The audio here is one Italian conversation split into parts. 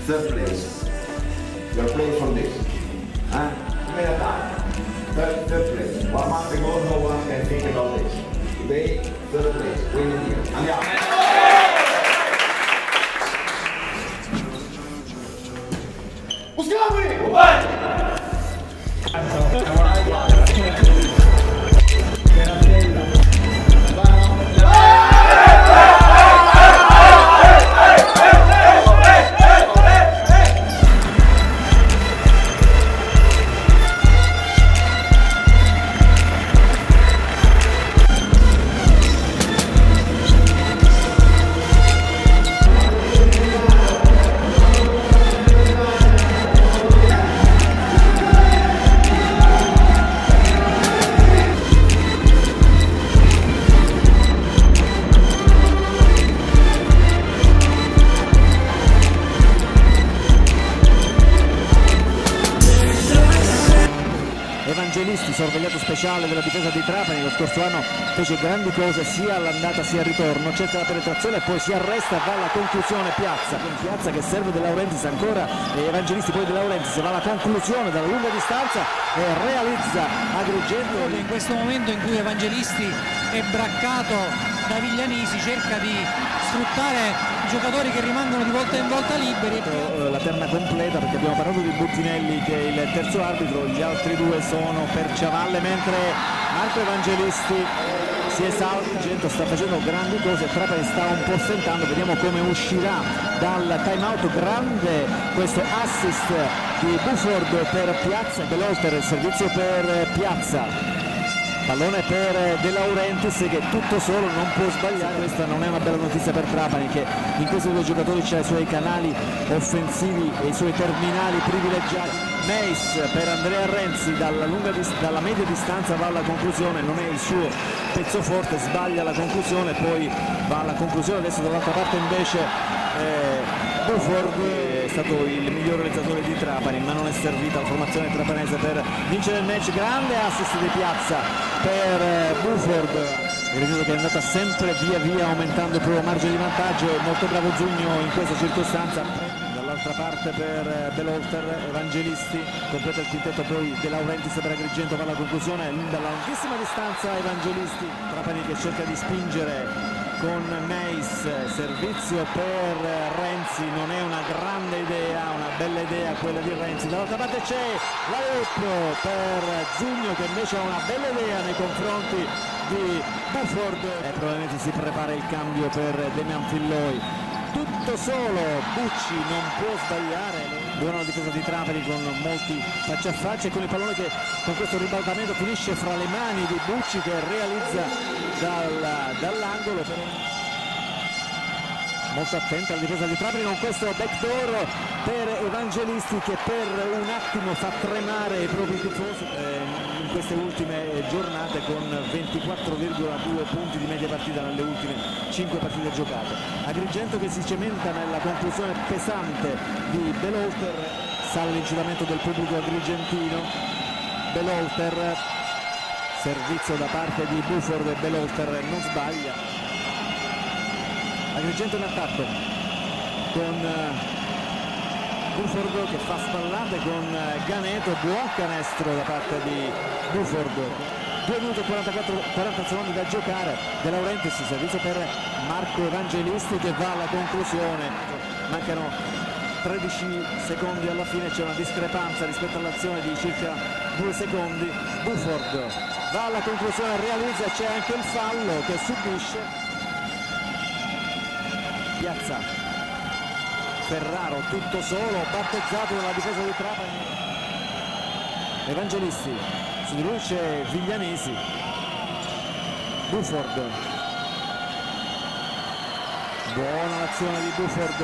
third place. You are playing for this. Third place. 1 month ago, no one can think about this. Today, third place. Winning here. Andiamo. Evangelisti, sorvegliato speciale della difesa di Trapani, lo scorso anno fece grandi cose sia all'andata sia al ritorno, cerca la penetrazione e poi si arresta e va alla conclusione Piazza che serve De Laurentiis ancora, e Evangelisti poi De Laurentiis va alla conclusione dalla lunga distanza e realizza Agrigento. In questo momento in cui Evangelisti è braccato da Viglianesi cerca di sfruttare i giocatori che rimangono di volta in volta liberi. La terna completa, perché abbiamo parlato di Buttinelli che è il terzo arbitro, gli altri due sono per Ciavalle, mentre Marco Evangelisti si esalta. Agrigento sta facendo grandi cose, Trapani sta un po' stentando, vediamo come uscirà dal time out. Grande questo assist di Buford per Piazza, Belolter il servizio per Piazza. Pallone per De Laurentiis che tutto solo non può sbagliare. Questa non è una bella notizia per Trapani, che in questi due giocatori c'ha i suoi canali offensivi e i suoi terminali privilegiati. Meis per Andrea Renzi dalla media distanza va alla conclusione, non è il suo pezzo forte, sbaglia la conclusione, poi va alla conclusione. Adesso dall'altra parte invece Buford è stato il miglior realizzatore di Trapani, ma non è servita la formazione trapanese per vincere il match. Grande assist di Piazza per Buford, il che è andata sempre via aumentando il proprio margine di vantaggio. Molto bravo Zugno in questa circostanza. Dall'altra parte per Belolter, Evangelisti completa il quintetto, poi De Laurentiis per Agrigento va alla conclusione dalla lunghissima distanza. Evangelisti, Trapani che cerca di spingere con Meis, servizio per Renzi, non è una grande idea, una bella idea quella di Renzi. Dall'altra parte c'è la loop per Zugno che invece ha una bella idea nei confronti di Buford e probabilmente si prepara il cambio per Demian Filloi. Tutto solo, Bucci non può sbagliare. Buona difesa di Trapani con molti faccia a faccia e con il pallone che con questo ribaltamento finisce fra le mani di Bucci che realizza dall'angolo. Molto attenta la difesa di Trapani con questo backdoor per Evangelisti che per un attimo fa tremare i propri tifosi in queste ultime giornate, con 24,2 punti di media partita nelle ultime 5 partite giocate. Agrigento che si cementa nella conclusione pesante di Belolter, sale l'incitamento del pubblico agrigentino. Belolter, servizio da parte di Buford e Belolter non sbaglia. Agrigento in attacco con Buford che fa spallate con Ganeto, buon canestro da parte di Buford. 2 minuti e 40 secondi da giocare. De Laurentiis, servizio per Marco Evangelisti che va alla conclusione. Mancano 13 secondi alla fine, c'è una discrepanza rispetto all'azione di circa 2 secondi. Buford va alla conclusione, realizza, c'è anche il fallo che subisce. Piazza, Ferraro tutto solo, battezzato dalla difesa di Trapani. Evangelisti, su di lui c'è Viglianesi. Buford, buona l'azione di Buford.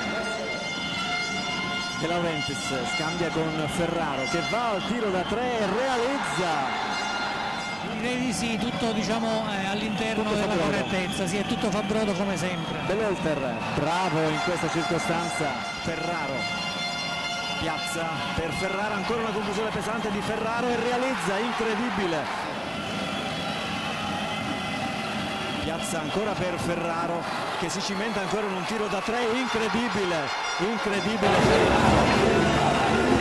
De Laurentiis scambia con Ferraro che va al tiro da 3 e realizza. Direi di sì, tutto diciamo all'interno della correttezza, sì, è tutto Fabrodo come sempre. Belolter, bravo in questa circostanza. Ferraro, Piazza per Ferraro, ancora una conclusione pesante di Ferraro e realizza, incredibile. piazza ancora per Ferraro che si cimenta ancora in un tiro da 3 incredibile, incredibile Ferraro.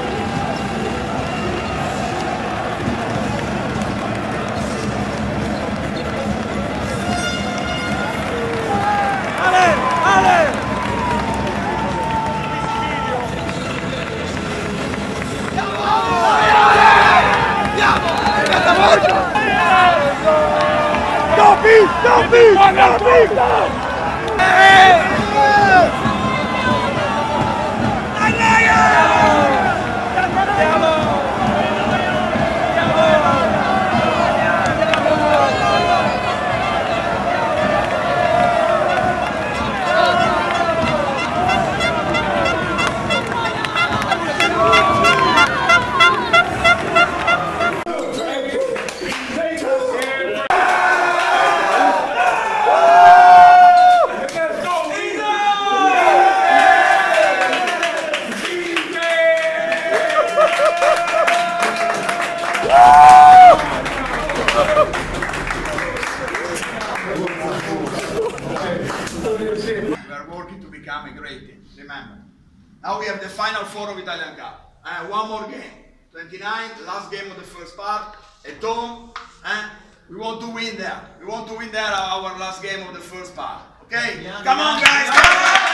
We are working to become a great team. Remember, now we have the final four of Italian Cup. One more game, 29, the last game of the first part at home. We want to win there. We want to win there our last game of the first part. Okay? Come on, guys! Come on!